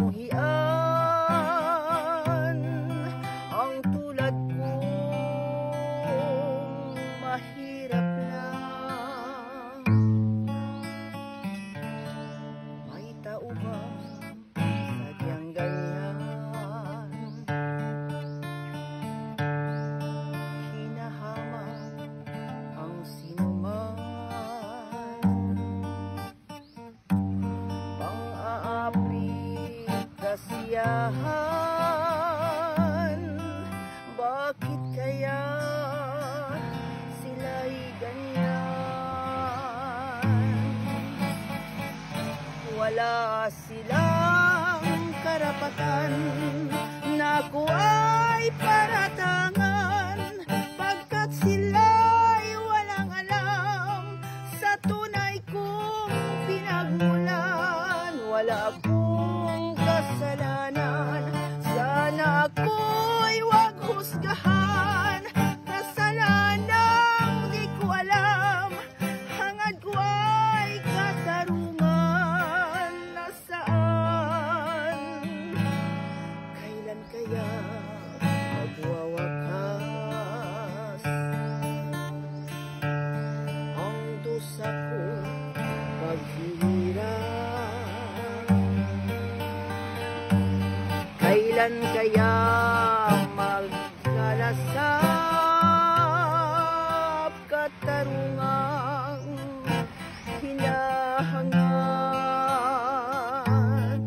kamuhian ang tulad kong mahirap na. May tao ba sadyang ganyan? Hinahamak ang sinuman, pang-aapi kasiyahan. Bakit kaya sila'y ganyan? Wala silang karapatan na ako ay paratangan, pagkat sila'y walang alam sa tunay kong pinagmulan. Wala akong kasalanan, sana ako'y wag husgahan. Kasalanang di ko alam, hangad ko ay katarungan. Nasaan? Kailan kaya magwawakas ang dusa ko paghihirap? Kailan kaya maglalasap katarungang hinahangad?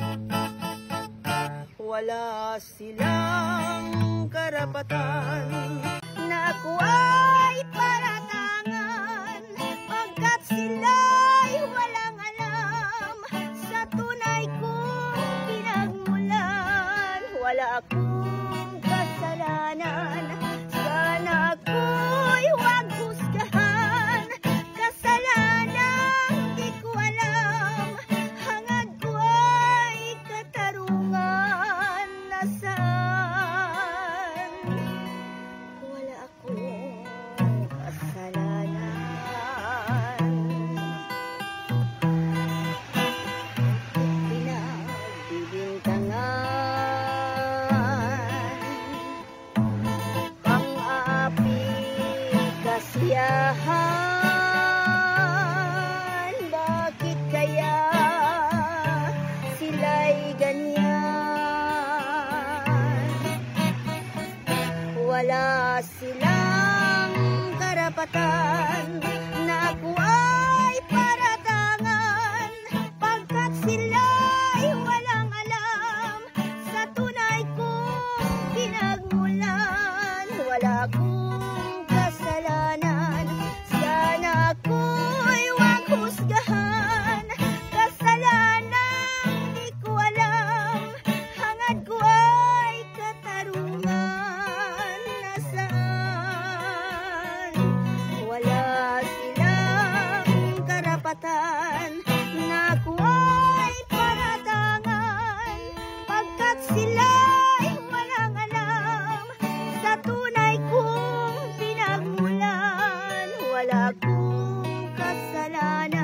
Wala silang karapatan na ako ay paratangan, pagkat sila'y walang alam sa tunay kong pinagmulan. Wala akong kasalanan, sana ako'y wag husgahan. Kasalanang di ko alam, hangad ko ay katarungan. Nasaan? Wala akong kasalanan. Pinagbibintangan, pang-aapi kasiyahan. Bakit kaya sila'y ganyan? Wala silang karapatan na ako ay paratangan, pagkat sila'y walang alam sa tunay kong pinagmulan. Wala akong kasalanan, sana ako'y wag husgahan. Kasalanang di ko alam, hangad ko ay katarungan. Nasaan? Wala silang karapatan na ako ay paratangan, pagkat sila'y walang alam sa tunay kong pinagmulan. Wala akong kasalanan.